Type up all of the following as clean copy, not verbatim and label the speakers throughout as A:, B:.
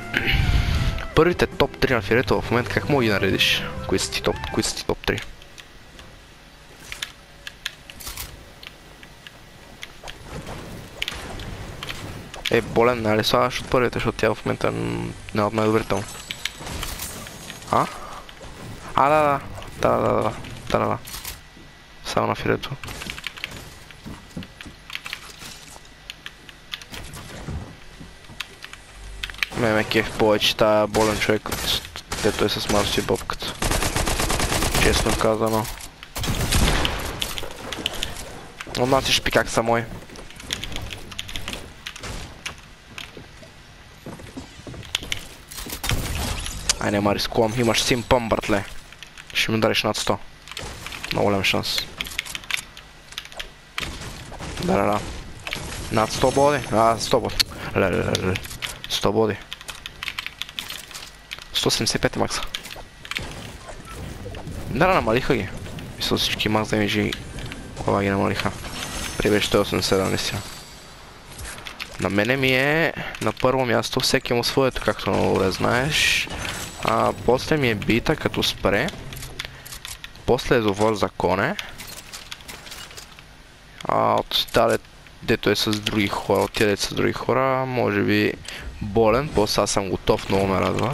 A: Първите топ 3 на филето в момента как мога ги наредиш? Кои са ти топ 3? Болен, нали слагаш от първите, защото тя в момента не е от най-добрите му. А? Да. Само на филето. Ме кеф повече тая болен човек, дето е с Марси и Бобката. Честно казано. Отнасяш пикак са мой. Ай, нема рискувам, имаш сим пъм, братле. Ще ми удариш над 100. Много голям шанс. Да. Над 100 боди? 100 боди. Леле. 100 боди. 175 е макса. Да, намалиха ги. Мисля всички макс демиджи кола ги намалиха. При беше 187 наистина. На мене ми е на първо място всеки му своето, както много добре знаеш. После ми е бита като спре. После е довор за коне. От тази дето е с други хора, от тия дето с други хора, може би болен, после аз съм готов, много ме радва.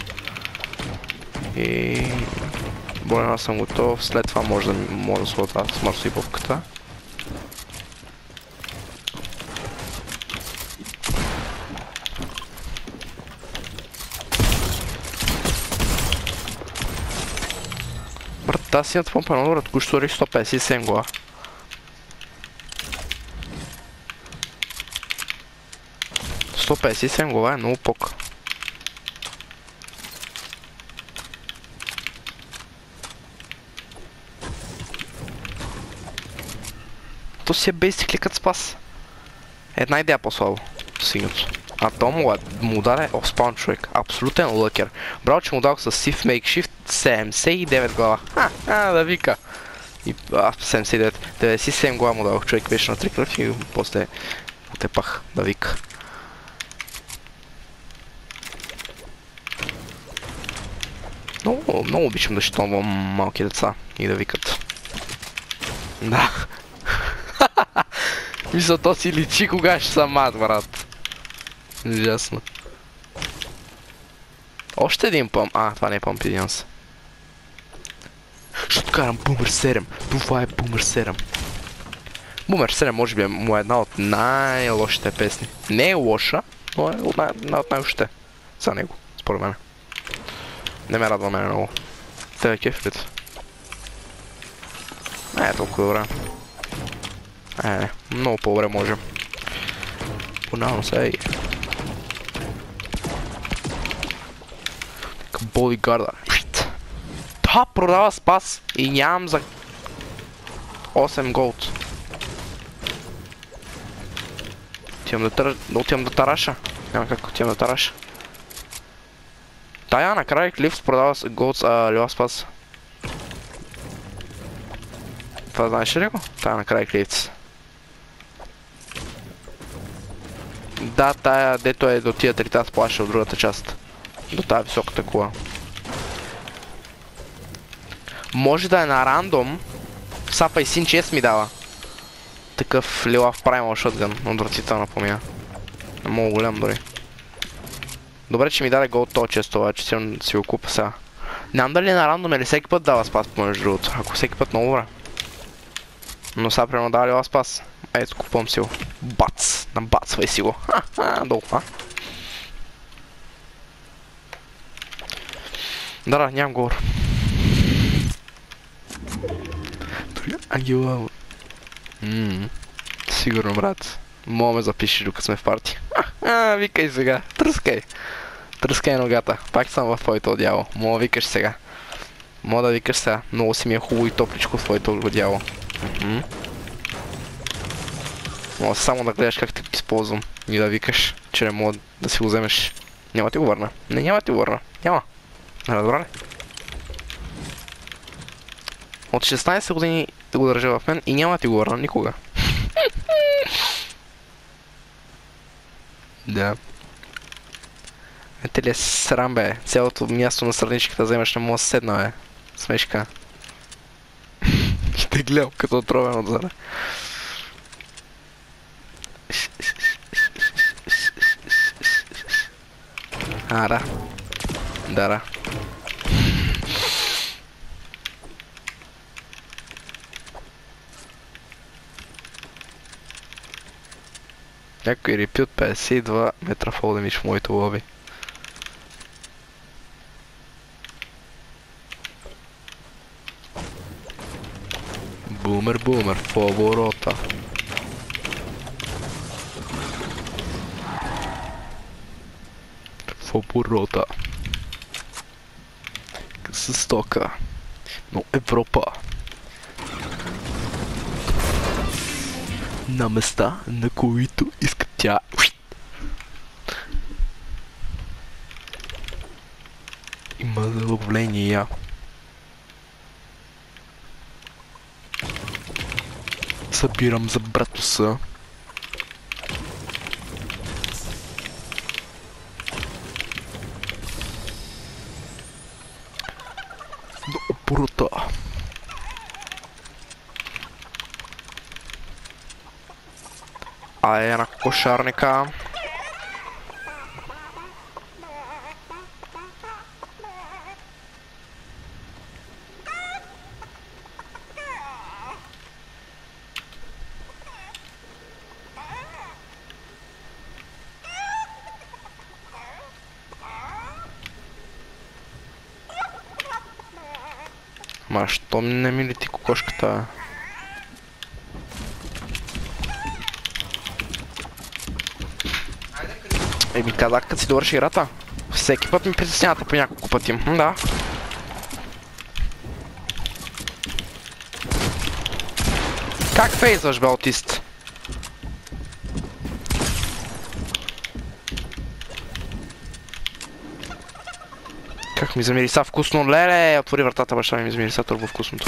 A: И болен аз съм готов, след това може да слота с Марсо и Бобката. Брат, тази синята помпа е много добра, току-що рих 157 глава. 157 глава е много пок. То си е basically като спас. Една идея по-слабо. Сигнато. А то му даде спаун човек. Абсолютен лъкер. Браво, че му дадох с Sif Makeshift 79 глава. Да вика. И 79. 97 глава му дадох. Човек беше на 3 кръв и после отепах да вика. Много обичам да щитонвам малки деца и да викат. Да. Мисля, то си личи кога ще съм мат, брат. Ужасно. Още един пъмп. Това не е пъмп, един се. Ще откарам Boomer 7. Това е Boomer 7. Boomer 7 може би е му една от най-лошите песни. Не е лоша, но е една от най-лошите за него, според мен. Не ме радва мене много. Тебе кефлит. Не е толкова добре. Не, много по-добре може. Понавам се, ей. Така бодигарда. Та продава спас и нямам за 8 голд. Отивам да тараша. Няма как отивам да тараша. Тая накрая Клифс продава голд лева спас. Това знаеш ли го? Тая накрая Клифс. Да, тая дето е до тия трита сплаша от другата част. До тая високата кола. Може да е на рандом. Сапа и син 6 ми дава. Такъв лилав праймал шотгън. Отвратителна помия. Много голям дори. Добре, че ми даде голд то често, че си го купа сега. Нямам дали на рандом или всеки път дава спас помежду другото. Ако всеки път много добре. Но сега примерно дава лилав спас. Ето, купувам си го. Бац! Набацвай си го. Долу. Да, нямам говор. Агила. Сигурно, брат. Мога ме запишеш докато сме в парти. Викай сега. Тръскай. Тръскай ногата. Пак съм в твоето одяло. Мога викаш сега. Мога да викаш сега. Много си ми е хубаво и топличко в твоето одяло. Мога само да гледаш как те използвам и да викаш, че не мога да си го вземеш. Няма ти го върна. Не, няма ти го върна. Няма. Разбра ли? От 16 години да го държа в мен и няма ти го върна никога. Да. Те ли е срам, бе? Цялото място на страничката вземаш, не мога да седна, бе. Смешка. Ще гледам като отровен отзаде. Да. Да. Някой репи от 52 метра фолдемиш в моето лоби. Бумер, в поворота. В оборота. С тока. Но Европа. На места, на които иска тя. Има заловления. Събирам за братуса. До оборота. Айде на кошарника. Ма, що не ми лети кокошката? Еми казах, като си довърши играта. Всеки път ми притеснявате по няколко пъти. Да. Как фейзваш, бе, аутист? Как ми замириса вкусно, леле! Отвори вратата, баща ми замириса турбо вкусното.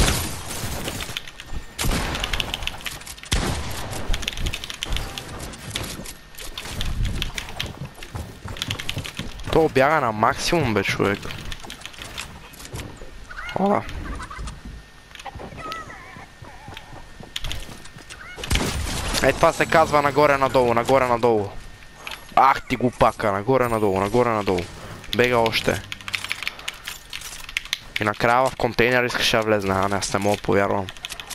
A: То бяга на максимум, бе, човек. Ола. Ей, това се казва нагоре-надолу, нагоре-надолу. Ах ти глупака, нагоре-надолу, нагоре-надолу. Бега още. И накрая в контейнер искаше да влезне, а не, аз не мога да повярвам.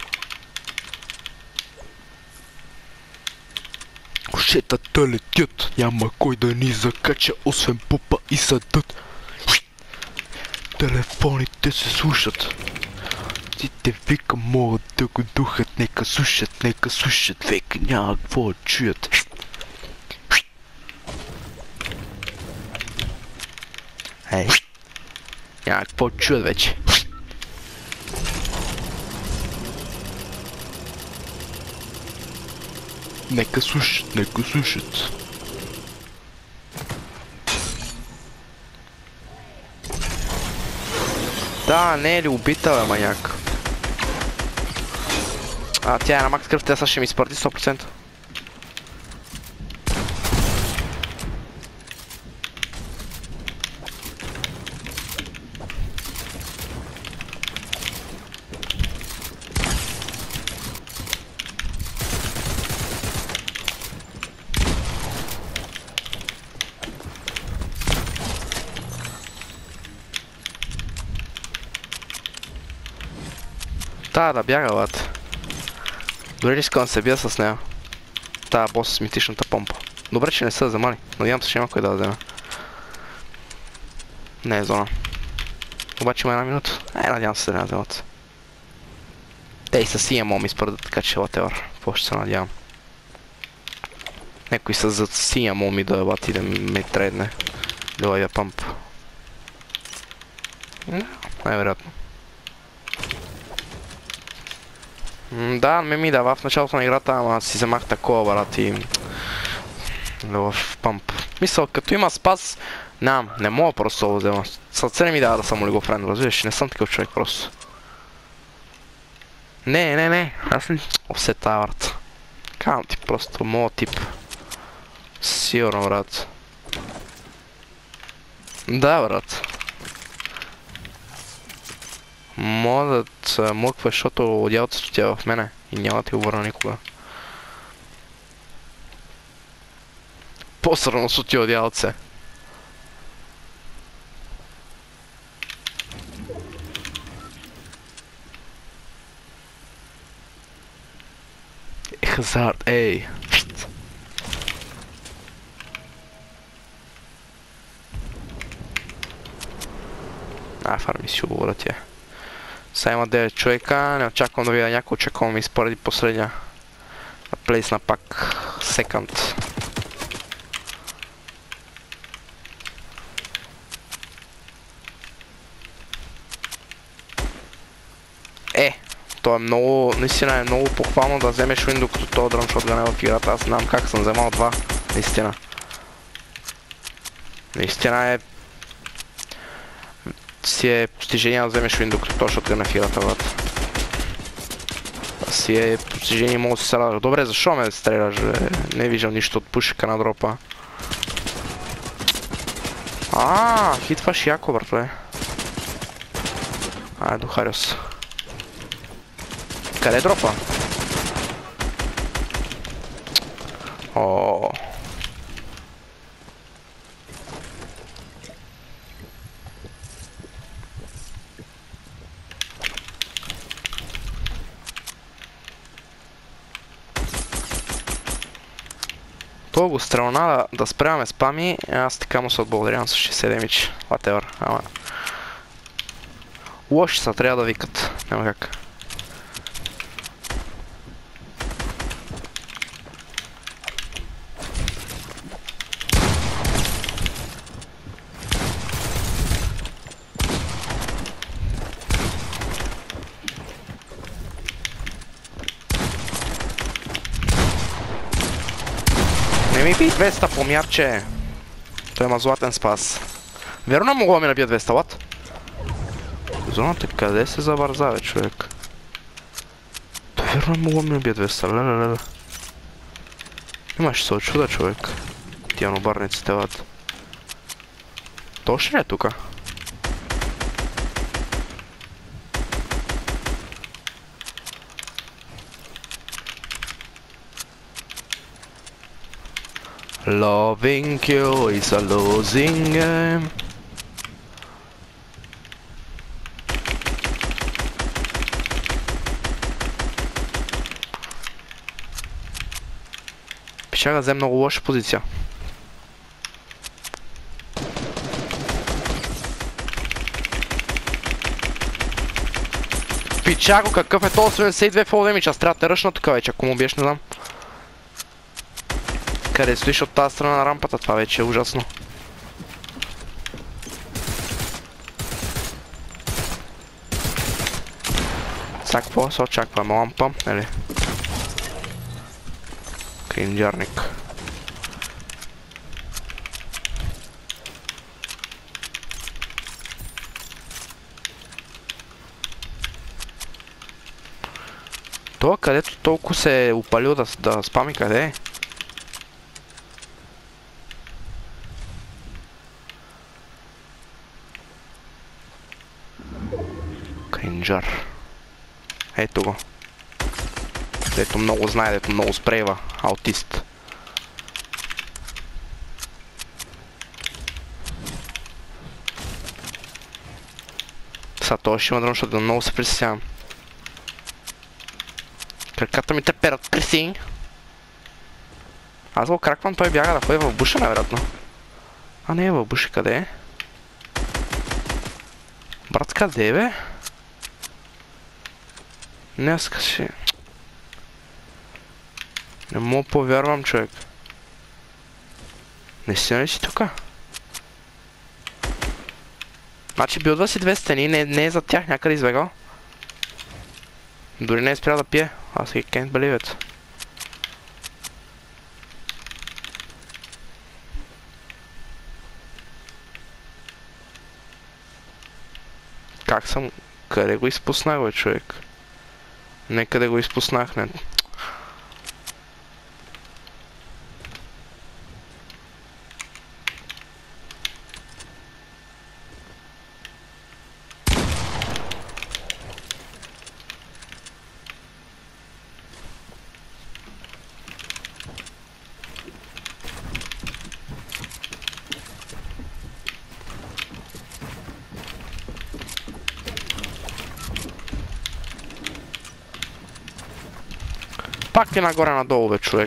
A: Кошетата летят, няма кой да ни закача, освен пупа и съдът. Телефоните се слушат. Те вика могат да го духат, нека слушат, века няма какво да чуят. Ей, няма какво да чуят вече. Нека слушат. Да, не е ли убита, бе, маняк? Тя е на макс кръв, тя сега ще ми изпърди 100%. Да бяга, лад. Дори искам да се бия с нея. Тая бос с митичната помпа. Добре, че не са вземали. Надявам се, че има кой да вземе. Не е зона. Обаче има една минута. Надявам се да не вземат. Те и със сия мога ми изпърдат, така че латевър. Какво ще се надявам. Некой с зад сия мога ми да бати да ме трейдне. Да лайда памп. Най-вероятно. Да, ме ми дава в началото на играта, ама си вземах такова, брат, и... в памп. Мисъл, като има спас, не мога просто да го взема. Сърце не ми дава да съм олигофрен, разбираш, не съм такъв човек просто. Не, аз не... Все тая, брат. Казвам ти просто, моят тип. Сигурно, брат. Да, брат. Мога да се млъкваш, защото одялцето ти е в мене и няма да ти обърна никога. По-сърно с ти одялце. Хазард, ей. Фарми си обора тия. Сега има 9 човека, не очаквам да видя някой, очаквам да ми изпаради последния. Да плейсна пак секунд. То е много, наистина е много похвално да вземеш win, докато този дръмшотгън е в играта. Аз знам как съм вземал два, наистина. Наистина е... си е постижение да вземеш win, докато този шотгън е в играта, брат. Си е постижение, мога да се радваш. Добре, защо ме стреляш, бе? Не виждам нищо от пушека на дропа. Хитваш яко, братле. До Хариус. Къде е дропа? Това го стрелна да спрямаме спами, аз така му се отблагодарявам с 60 демидж. Whatever, ама... Лоши са, трябва да викат. Няма как. Не ми бий 200 помярче. Той има златен спас. Верно мога да ми набия 200 лат? Зоната къде се забърза, бе, човек? Той верно мога да ми набия 200, леле. Имаш се очуда, човек. Тия нобарниците, лат. Точно ли е тука? Loving you is a losing game. Пичага взе много лоша позиция. Пичаго, какъв е този 72 фол демидж? Аз трябва да те ръшна тук вече, ако му биеш, не знам. Къде стоиш от тази страна на рампата? Това вече е ужасно. Сега какво се очаква? Лампа, нали? Кринджарник. Това където толкова се е упалил да спами, къде е? Кринджар. Ето го. Дето много знае, дето много спрейва. Аутист. Сега това ще има дръм, защото много се притеснявам. Краката ми треперат, Криси. Аз го краквам, той бяга да ходи в буша, най-вероятно. Не е в буша, къде е? Брат, къде е, бе? Днеска си... Не мога повярвам, човек. Наистина ли си тука? Значи билдва си две стени, не е за тях някъде избегал. Дори не е спрял да пие. Аз и can't believe it. Как съм... Къде го изпуснах, бе, човек? Нека да го изпуснах, не. Пак е нагоре-надолу, бе, човек.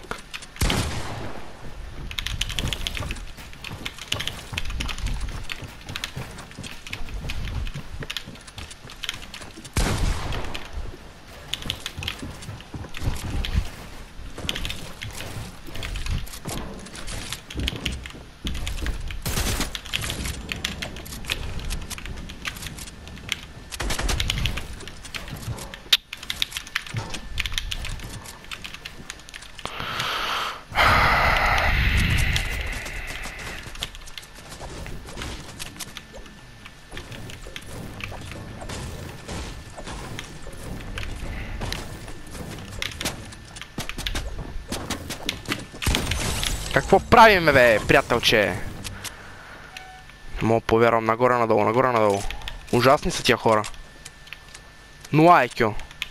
A: Какво правиме, бе, приятелче? Не мога повярвам, нагоре-надолу, нагоре-надолу. Ужасни са тия хора. 0 IQ.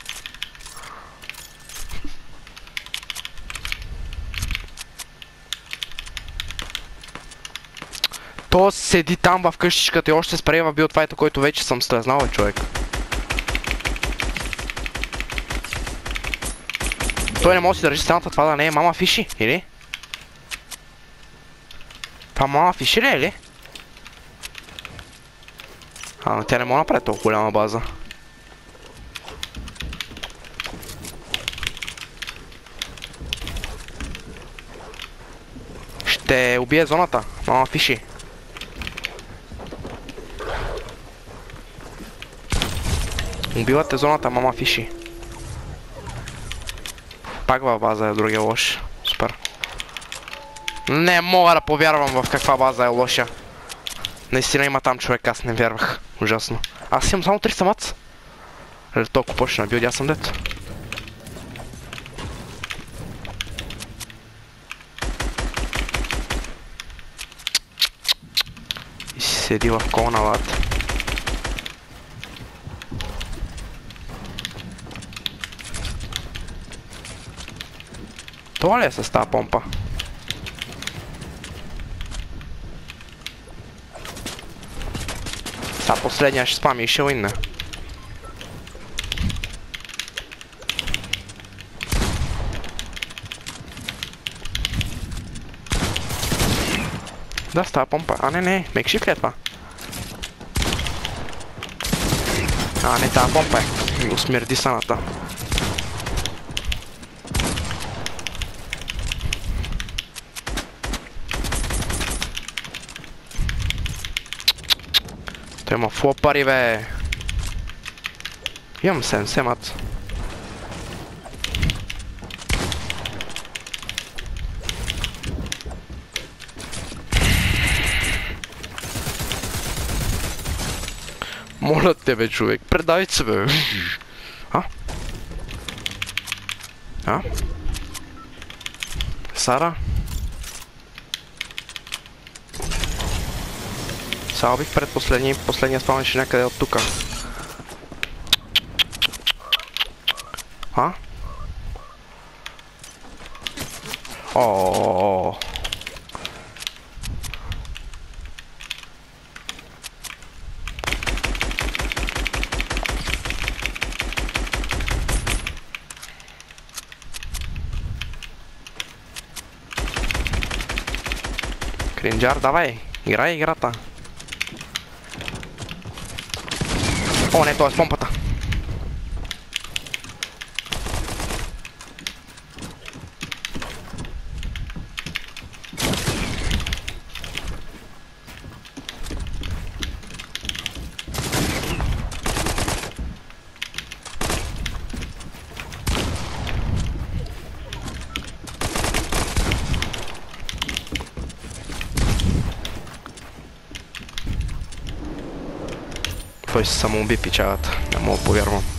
A: То седи там в къщичката и още спрей в билдфайта, който вече съм стъзнал, бе, човек. Той не може да си държи стената, това да не е мама фиши, или? Това мама фиши ли е, или? Но тя не може да направи толкова голяма база. Ще убие зоната, мама фиши. Убивате зоната, мама фиши. Пак в база е другия лош. Супер. Не мога да повярвам в каква база е лоша. Наистина има там човек, аз не вярвах. Ужасно. Аз имам само 300 мац. Или толкова почна билд, аз съм дет. И си седи в колна лад. Това ли е с тази помпа? Сега последния ще спами и ще уинне. Да, с тази помпа. А, не, мекшифт ли е това? А, не, тази помпа е. Го смерди саната. Той има флопари, бе. Имам 70 мат. Моля те, бе, човек. Предай се, бе. А? Сара? Сега убих последния спавнеше някъде от тука. Ооо. Кринджар, давай, играй играта. О, не, това е с помпата. Той се самоуби, пичавата. Не мога да повярвам.